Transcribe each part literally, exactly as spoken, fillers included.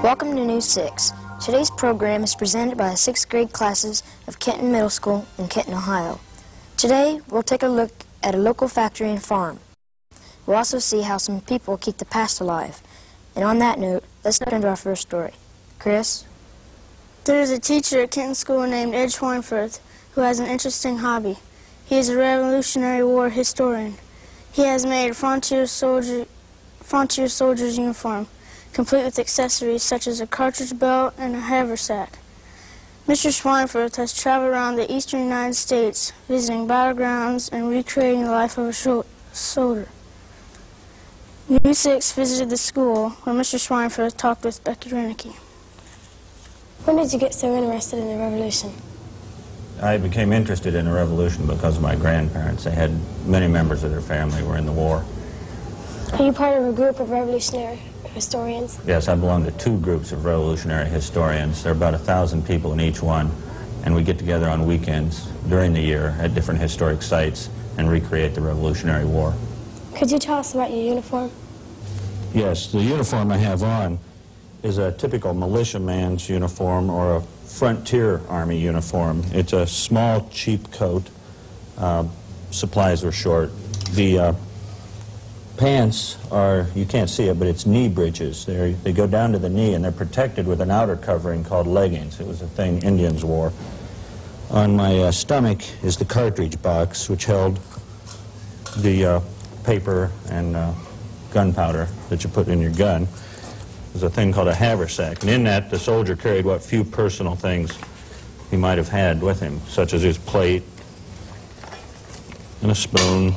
Welcome to News six. Today's program is presented by the sixth grade classes of Kenton Middle School in Kenton, Ohio. Today, we'll take a look at a local factory and farm. We'll also see how some people keep the past alive. And on that note, let's jump into our first story. Chris? There is a teacher at Kenton School named Ed Schweinfurth who has an interesting hobby. He is a Revolutionary War historian. He has made a frontier soldier, frontier soldier's uniform, complete with accessories such as a cartridge belt and a haversack. Mister Schweinfurth has traveled around the eastern United States, visiting battlegrounds and recreating the life of a soldier. News six visited the school where Mister Schweinfurth talked with Becky Renicky. When did you get so interested in the Revolution? I became interested in the Revolution because of my grandparents. They had many members of their family were in the war. Are you part of a group of revolutionary historians? Yes, I belong to two groups of revolutionary historians. There are about a thousand people in each one, and we get together on weekends during the year at different historic sites and recreate the Revolutionary War. Could you tell us about your uniform? Yes, the uniform I have on is a typical militiaman's uniform or a frontier army uniform. It's a small, cheap coat. Uh, supplies were short. The uh, pants are, you can't see it, but it's knee breeches. They're, they go down to the knee, and they're protected with an outer covering called leggings. It was a thing Indians wore. On my uh, stomach is the cartridge box, which held the uh, paper and uh, gunpowder that you put in your gun. There's a thing called a haversack, and in that the soldier carried what few personal things he might have had with him, such as his plate and a spoon,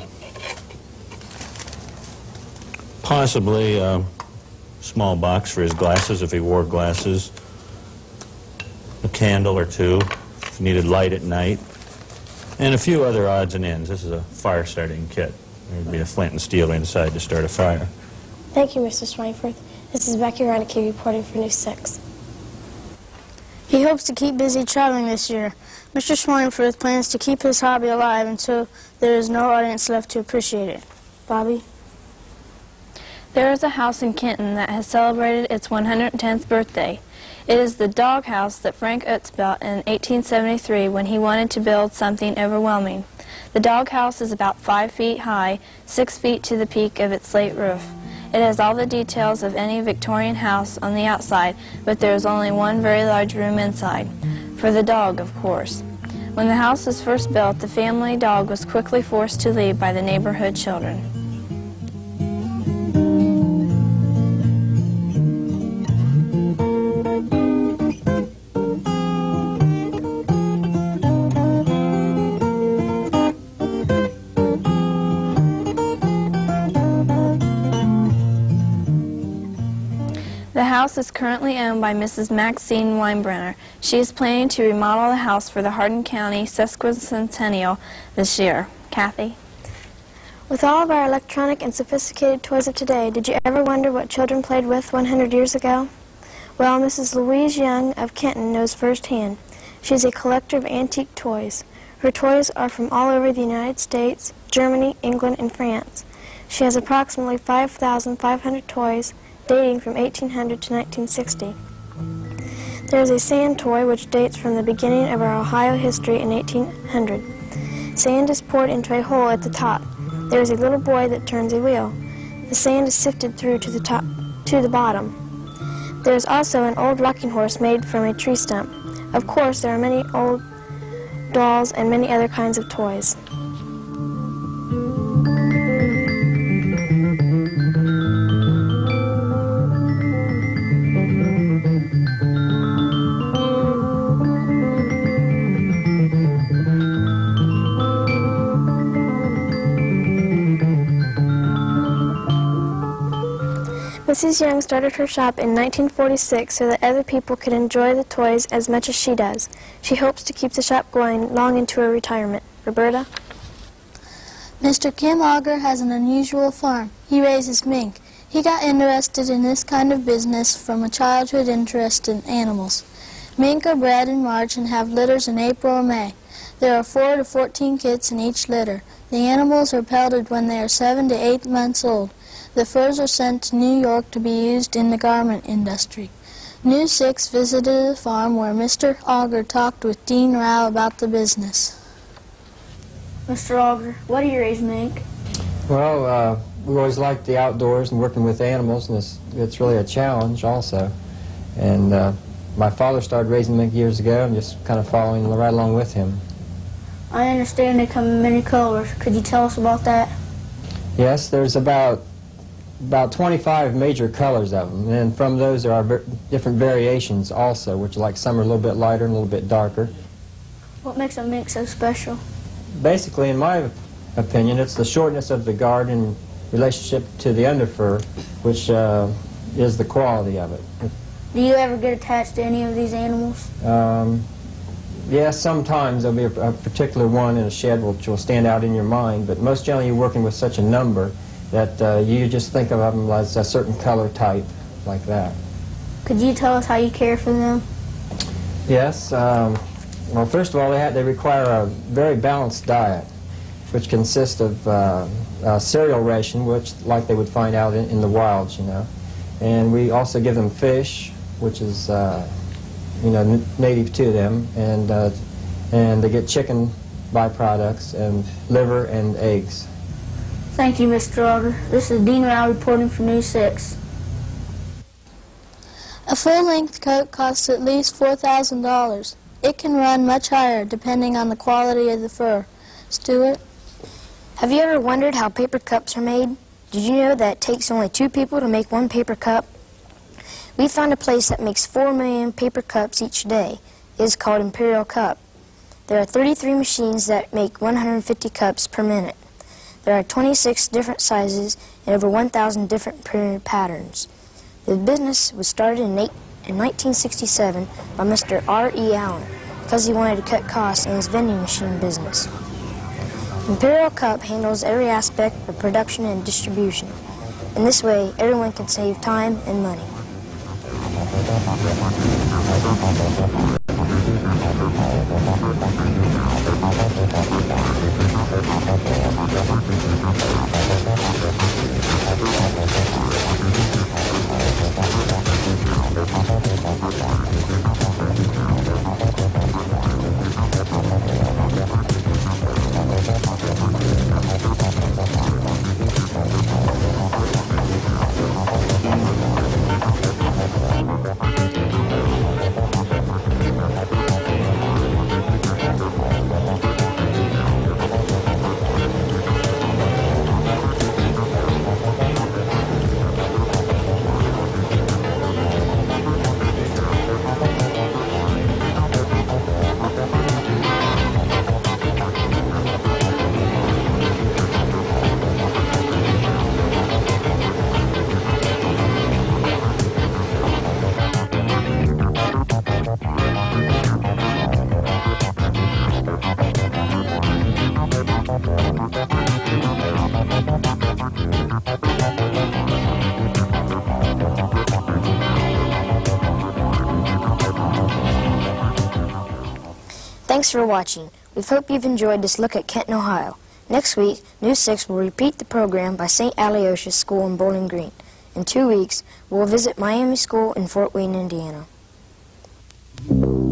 possibly a small box for his glasses if he wore glasses, a candle or two if he needed light at night, and a few other odds and ends. This is a fire starting kit. There would be a flint and steel inside to start a fire. Thank you, Mister Schweinfurth. This is Becky Renicky reporting for News six. He hopes to keep busy traveling this year. Mister Schweinfurth plans to keep his hobby alive until there is no audience left to appreciate it. Bobby? There is a house in Kenton that has celebrated its one hundred tenth birthday. It is the dog house that Frank Utz built in eighteen seventy-three when he wanted to build something overwhelming. The dog house is about five feet high, six feet to the peak of its slate roof. It has all the details of any Victorian house on the outside, but there is only one very large room inside, for the dog, of course. When the house was first built, the family dog was quickly forced to leave by the neighborhood children. The house is currently owned by Missus Maxine Weinbrenner. She is planning to remodel the house for the Hardin County sesquicentennial this year. Kathy? With all of our electronic and sophisticated toys of today, did you ever wonder what children played with one hundred years ago? Well, Missus Louise Young of Kenton knows firsthand. She is a collector of antique toys. Her toys are from all over the United States, Germany, England, and France. She has approximately five thousand five hundred toys, dating from eighteen hundred to nineteen sixty. There is a sand toy which dates from the beginning of our Ohio history in eighteen hundred. Sand is poured into a hole at the top. There is a little boy that turns a wheel. The sand is sifted through to the top, to the bottom. There is also an old rocking horse made from a tree stump. Of course, there are many old dolls and many other kinds of toys. Missus Young started her shop in nineteen forty-six so that other people could enjoy the toys as much as she does. She hopes to keep the shop going long into her retirement. Roberta? Mister Kim Auger has an unusual farm. He raises mink. He got interested in this kind of business from a childhood interest in animals. Mink are bred in March and have litters in April or May. There are four to fourteen kits in each litter. The animals are pelted when they are seven to eight months old. The furs are sent to New York to be used in the garment industry. News six visited the farm where Mister Auger talked with Dean Rao about the business. Mister Auger, why do you raise mink? Well, uh, we always liked the outdoors and working with animals, and it's, it's really a challenge also. And uh, my father started raising mink years ago and just kind of following right along with him. I understand they come in many colors. Could you tell us about that? Yes, there's about about twenty-five major colors of them, and from those there are ver different variations also, which like some are a little bit lighter and a little bit darker. What makes a mink so special? Basically, in my opinion, it's the shortness of the guard in relationship to the underfur, which uh, is the quality of it. Do you ever get attached to any of these animals? Um, yes, sometimes there'll be a, a particular one in a shed which will stand out in your mind, but most generally you're working with such a number that uh, you just think of them as a certain color type, like that. Could you tell us how you care for them? Yes. Um, well, first of all, they, have, they require a very balanced diet, which consists of uh, a cereal ration, which like they would find out in, in the wilds, you know. And we also give them fish, which is, uh, you know, n native to them, and uh, and they get chicken byproducts and liver and eggs. Thank you, Mister Auger. This is Dean Rao reporting for News six. A full-length coat costs at least four thousand dollars. It can run much higher depending on the quality of the fur. Stuart? Have you ever wondered how paper cups are made? Did you know that it takes only two people to make one paper cup? We found a place that makes four million paper cups each day. It is called Imperial Cup. There are thirty-three machines that make one hundred fifty cups per minute. There are twenty-six different sizes and over one thousand different printed patterns. The business was started in, eight, in nineteen sixty-seven by Mister R E Allen because he wanted to cut costs in his vending machine business. Imperial Cup handles every aspect of production and distribution. In this way, everyone can save time and money. Thanks for watching. We hope you've enjoyed this look at Kenton, Ohio. Next week, News six will repeat the program by Saint Aloysius School in Bowling Green. In two weeks, we'll visit Miami School in Fort Wayne, Indiana.